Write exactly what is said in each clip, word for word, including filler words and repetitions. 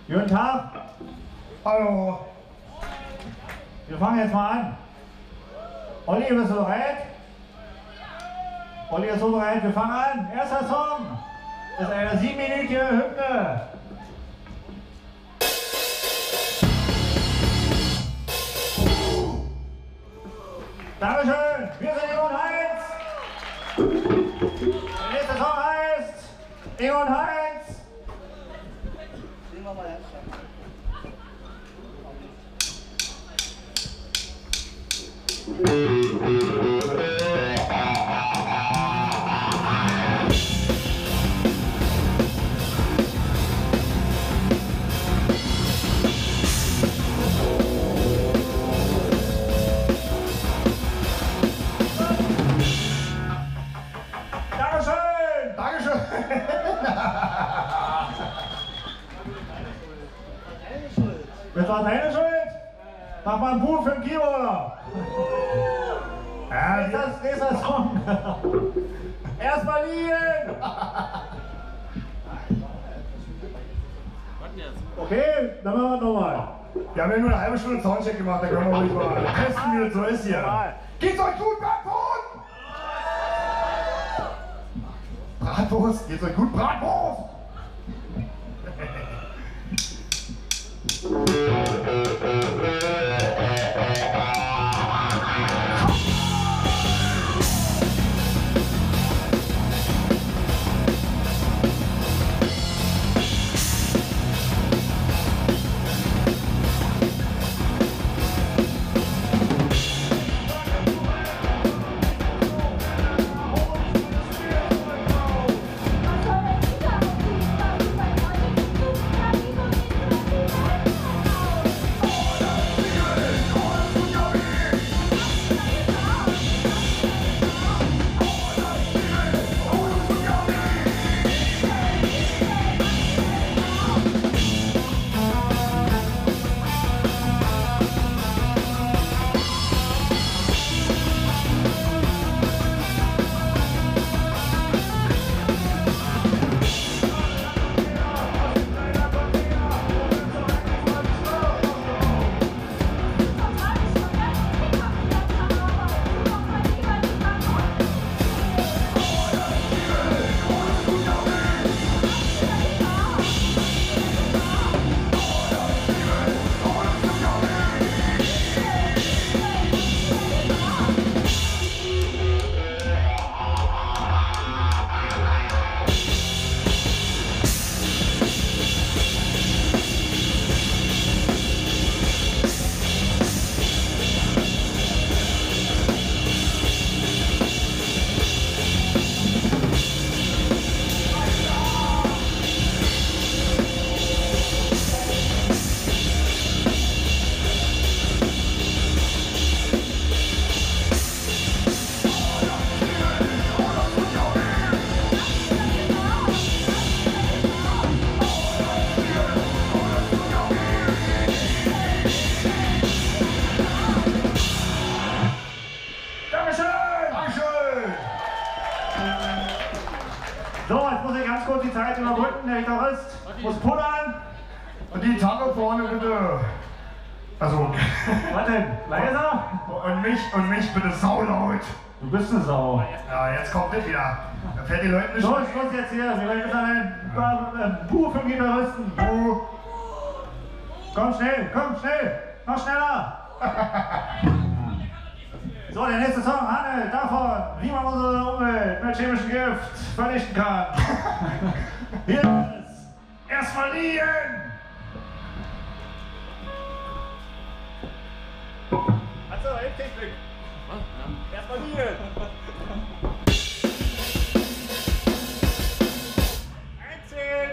Guten Tag. Hallo. Wir fangen jetzt mal an. Olli, bist du bereit? Olli ist so bereit, wir fangen an. Erster Song ist eine siebenminütige Hymne. Dankeschön, wir sind Ingo und Heinz. Der nächste Song heißt Ingo und Heinz. Singen wir mal ernsthaft. Dankeschön! Dankeschön. Das war deine Schuld? Mach mal einen Buch für den Keyboarder. Ja, Nächster, nächster Song. Erstmal liegen. Okay, dann machen wir nochmal. wir haben ja nur eine halbe Stunde Soundcheck gemacht, da können wir ruhig mal testen, wie das so ist hier. Normal. Geht's euch gut, Bratwurst? Bratwurst, geht's euch gut, Bratwurst? So, jetzt muss ich ganz kurz die Zeit überbrücken. Der Gitarrist muss pullern. Und die Gitarre vorne bitte. Also. Was denn? Leiser? Und mich, und mich bitte saulaut. Du bist eine Sau. Ja, jetzt kommt das wieder. Da fährt die Leute nicht. So, Schluss jetzt hier. Wir werden jetzt ein Buch für den Gitarristen. Du. Komm schnell, komm schnell. Noch schneller. So, der nächste Song handelt davon, wie man unsere Umwelt mit chemischem Gift vernichten kann. Hier ist erstmal liegen! Achso, Technik. Erstmal liegen! Einzählen!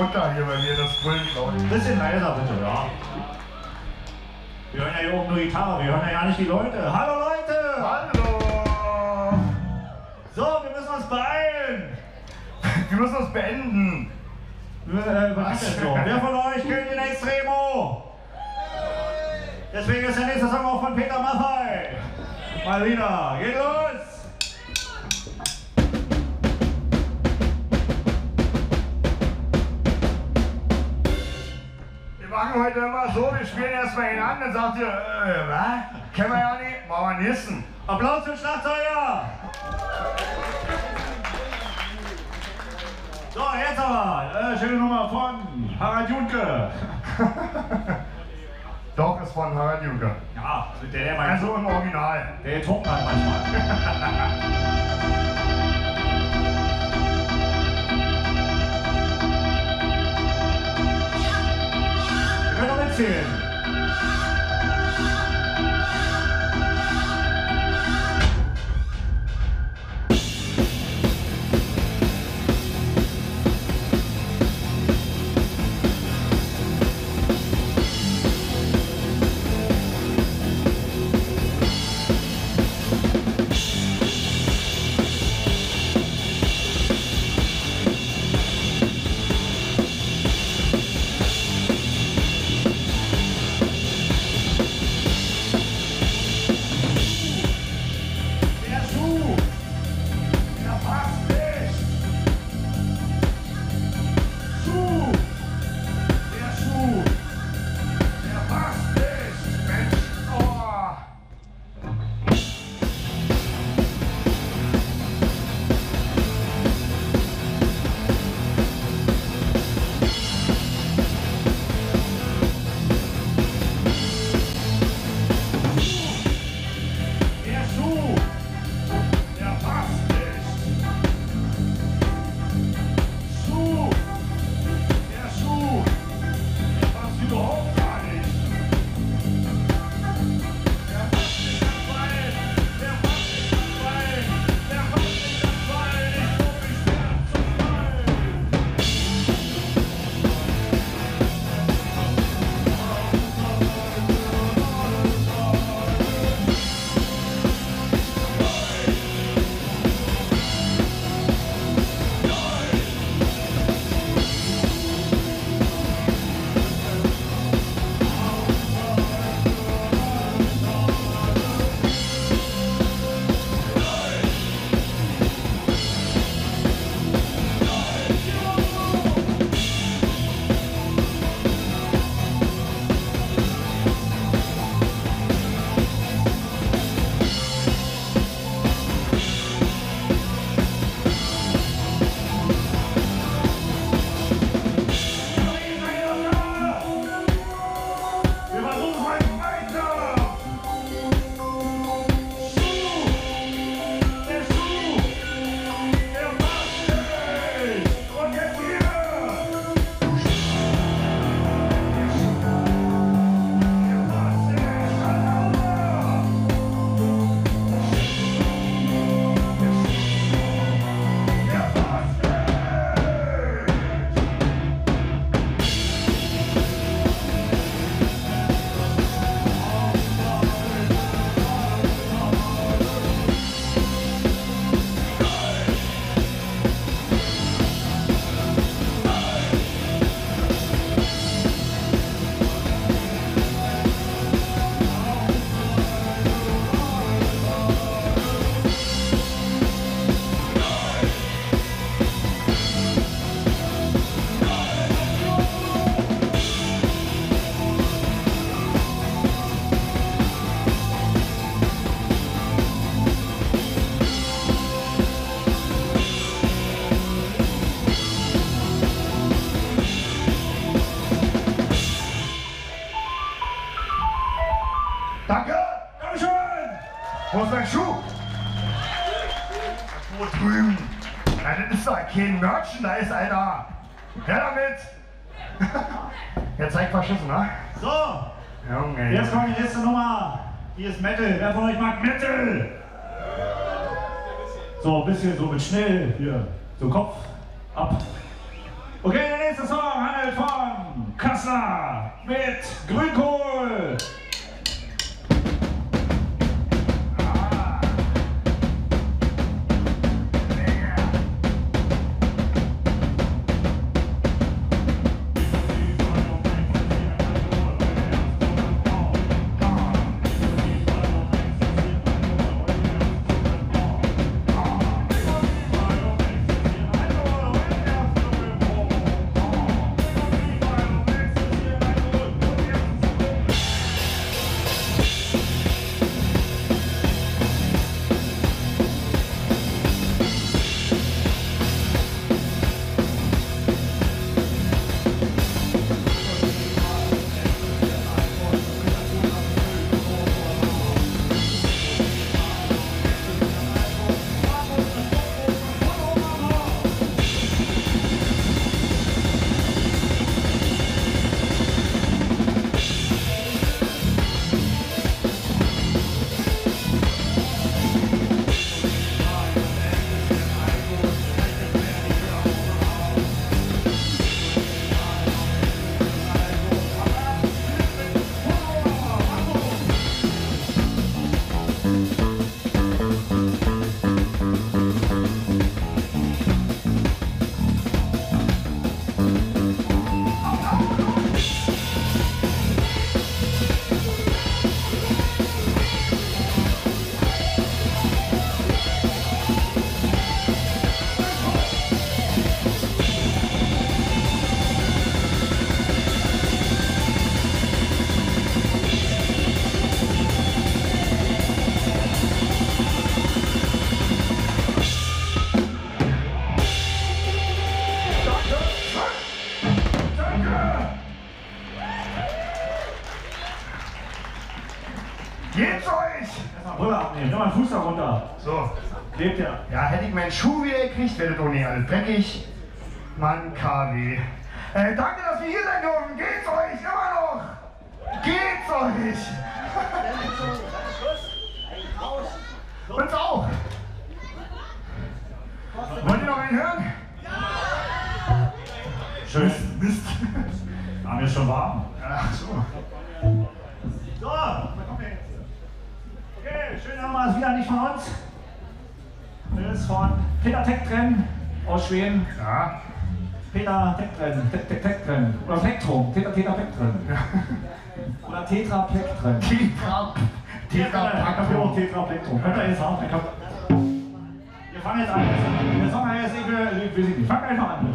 Mutter hier bei mir, das Pult laut. Ein bisschen leiser bitte, ja. Wir hören ja hier oben nur Gitarre, wir hören ja gar nicht die Leute. Hallo Leute! Hallo! So, wir müssen uns beeilen. Wir müssen uns beenden. Äh, was ist das so? Wer von euch kennt den Extremo? Deswegen ist der nächste Song auch von Peter Maffay. Mal wieder. Geht los! Wir machen heute immer so, wir spielen erstmal ihn an, dann sagt ihr, äh, was? Kennen wir ja nicht, machen wir nächsten. Applaus für den Schlagzeuger! So, jetzt aber, äh, schöne Nummer von Harald Junke. Doch, ist von Harald Junke. Ja, der, der mal Also im Original. der getrunken hat manchmal. Wir können noch mitzählen. Danke! Dankeschön! Wo ist mein Schuh? Wo drüben? Ja, das ist doch kein Merchandise, Alter! Her damit! Jetzt zeigt verschissen, ne? So, Junge. jetzt kommt die nächste Nummer. Hier ist Metal. Wer von euch mag Metal? So ein bisschen so mit schnell hier. So Kopf ab. Okay, der nächste Song Anhalt von Kassler mit Grünkohl. Geht's euch? Erstmal Brille abnehmen, nimm mal den Fuß da runter. So. Klebt ja. Ja, hätte ich meinen Schuh wieder gekriegt, wäre das doch nicht alles dreckig. Mann, K W. Äh, danke, dass wir hier sein dürfen. Geht's euch immer noch? Geht's euch? Uns auch. Wollt ihr noch einen hören? Schön. Mist. Haben wir schon warm. Ach so. So, was kommt denn jetzt? Okay, schön haben wir es wieder nicht von uns. Das ist von Peter Tektren aus Schweden. Ja. Peter Tektren, Tek- Tek- Tektren. Oder Plektrum, Peter Peter Tektren. Oder Tetra Plektren. Tetra. Tetra Plektrum. Tetra Plektrum. Könnt ihr jetzt haben? Ich hab- Wir fangen jetzt an. Der Song heißt, ich will, ich will nicht. Fang einfach an.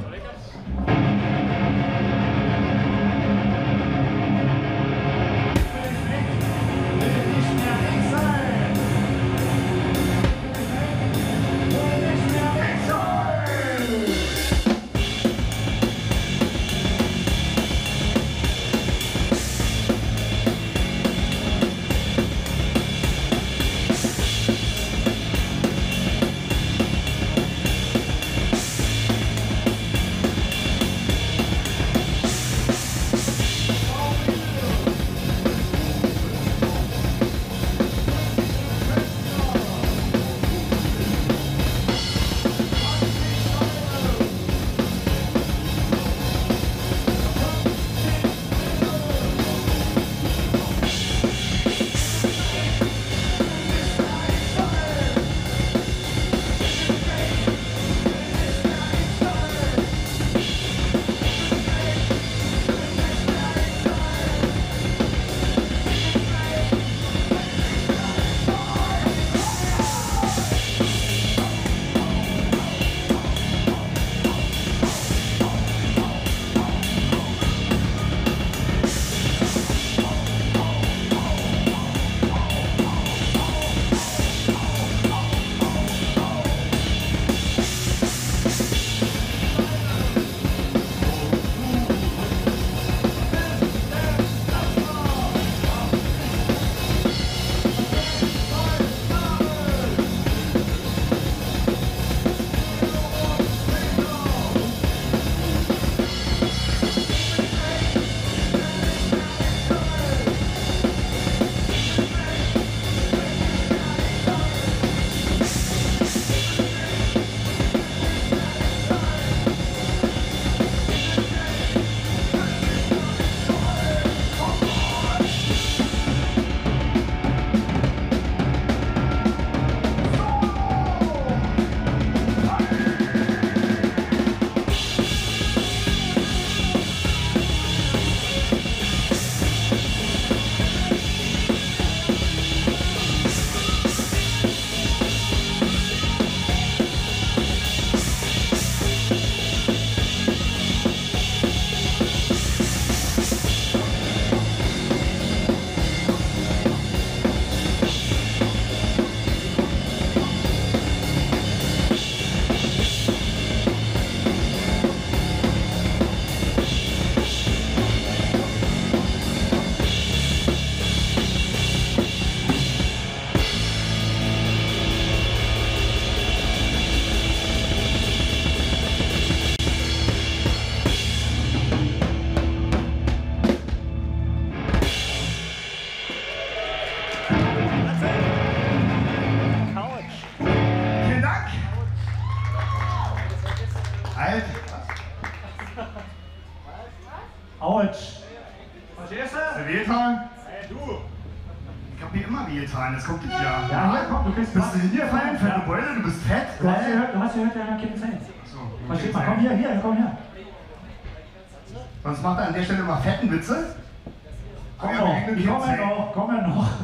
Ich hab mir immer wehgetan, jetzt kommt das Jahr. Ja, hier, komm, du kriegst Bist du hingefallen, fette Beule, du bist fett? Du hast gehört, du hast gehört, der hat keine Zeit. So, Versteht mal, komm hier, hier, komm her. Sonst macht er an der Stelle immer fetten Witze. Komm Ja, noch, wegen dem die kommen Kind ja noch, kommen ja noch.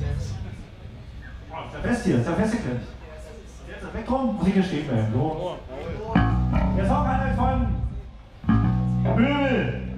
Ist der fest hier, ist der festgeklemmt. Jetzt ist er weg drum, muss ich hier stehen bleiben. So. Der Song handelt von Möbel.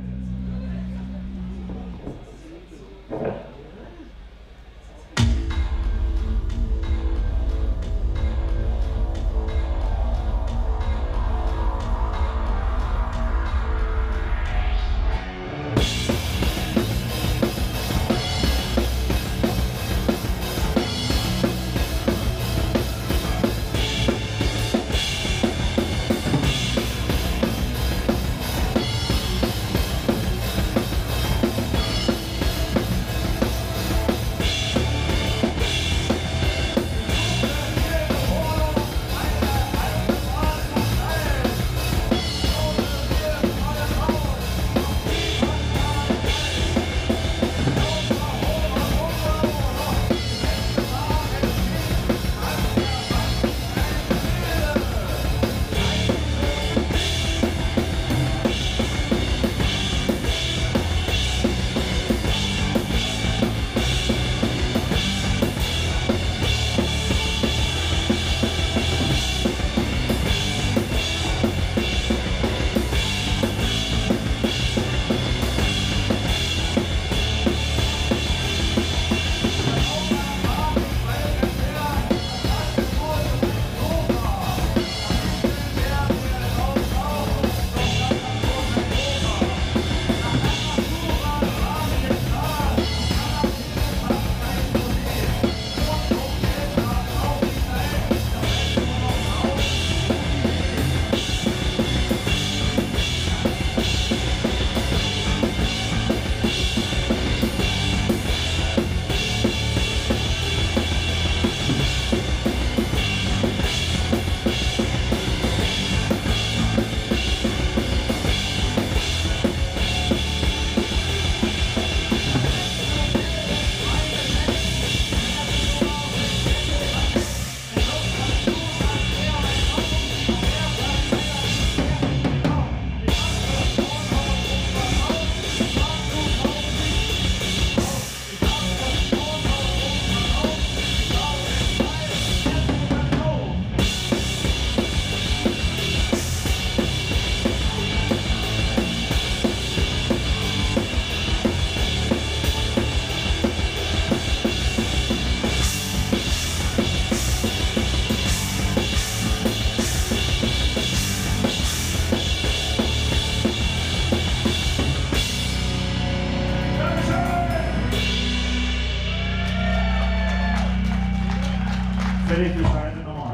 Völlig bescheuerte Nummer.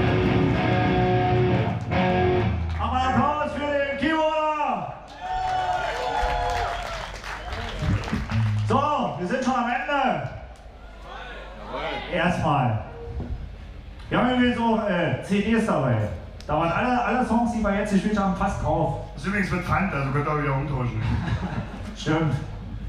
Aber Applaus für den Keyboarder! So, wir sind schon am Ende. Erstmal. Wir haben irgendwie so äh, C Ds dabei. Da waren alle, alle Songs, die wir jetzt gespielt haben, fast drauf. Das ist übrigens mit Pfand, also könnt ihr auch wieder umtauschen. Stimmt.